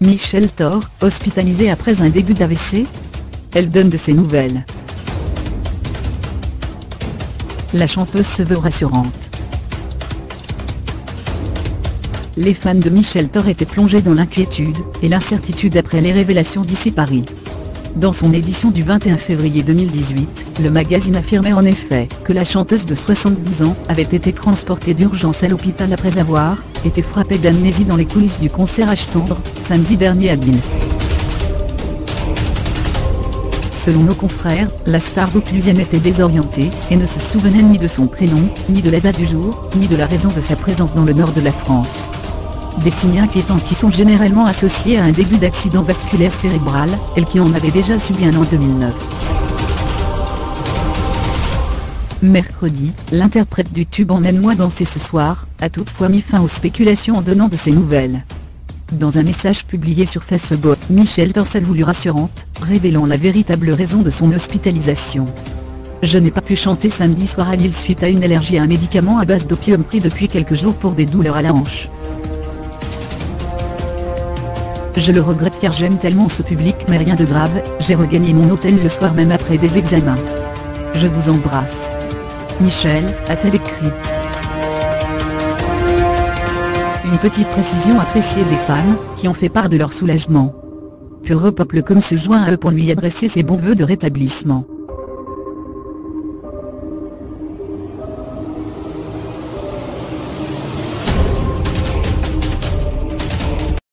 Michel Thor, hospitalisée après un début d'AVC. Elle donne de ses nouvelles. La chanteuse se veut rassurante. Les fans de Michel Thor étaient plongés dans l'inquiétude et l'incertitude après les révélations d'Ici Paris. Dans son édition du 21 février 2018, le magazine affirmait en effet que la chanteuse de 70 ans avait été transportée d'urgence à l'hôpital après avoir été frappée d'amnésie dans les coulisses du concert H-Tendre, samedi dernier à Lille. Selon nos confrères, la star vauclusienne était désorientée et ne se souvenait ni de son prénom, ni de la date du jour, ni de la raison de sa présence dans le nord de la France. Des signes inquiétants qui sont généralement associés à un début d'accident vasculaire cérébral, elle qui en avait déjà subi un en 2009. Mercredi, l'interprète du tube Emmène-moi danser ce soir a toutefois mis fin aux spéculations en donnant de ses nouvelles. Dans un message publié sur Facebook, Michel Thor s'est voulu rassurante, révélant la véritable raison de son hospitalisation. Je n'ai pas pu chanter samedi soir à Lille suite à une allergie à un médicament à base d'opium pris depuis quelques jours pour des douleurs à la hanche. Je le regrette car j'aime tellement ce public mais rien de grave, j'ai regagné mon hôtel le soir même après des examens. Je vous embrasse. Michel, a-t-elle écrit. Une petite précision appréciée des fans, qui ont fait part de leur soulagement. Pure Peuple.com se joint à eux pour lui adresser ses bons vœux de rétablissement.